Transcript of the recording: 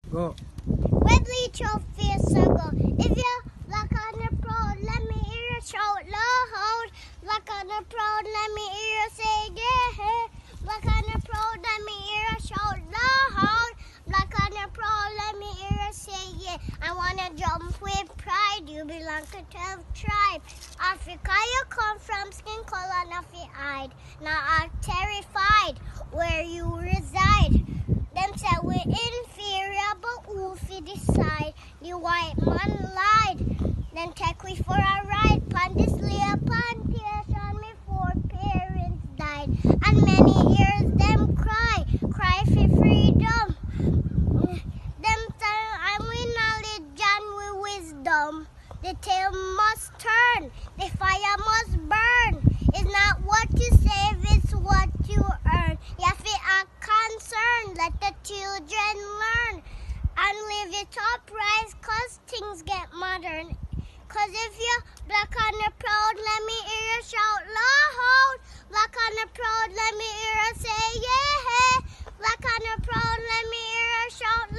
Go. Webley Trophy circle. If you're black on the pro, let me hear you shout loud. Black on the pro, let me hear you say yeah. Black on the pro, let me hear you shout loud. Black on the pro, let me hear you say yeah. I wanna jump with pride. You belong to 12 tribe. Africa, you come from, skin color, not your hide. Now I'm terrified where you reside. Them say we're inferior, but who fi decide? The white man lied. Then take we for a ride. Pon this little plantation, me 4 parents died. And many years them cry for freedom. Them say I'm with knowledge and with wisdom. The tail must turn, the fire must burn. It's not what you save, it's what you earn. You have to act concerned, let the children learn. And live it upright, cause things get modern. Cause if you're black on the proud, let me hear you shout loud. Black on the proud, let me hear you say yeah. Black on the proud, let me hear you shout loud.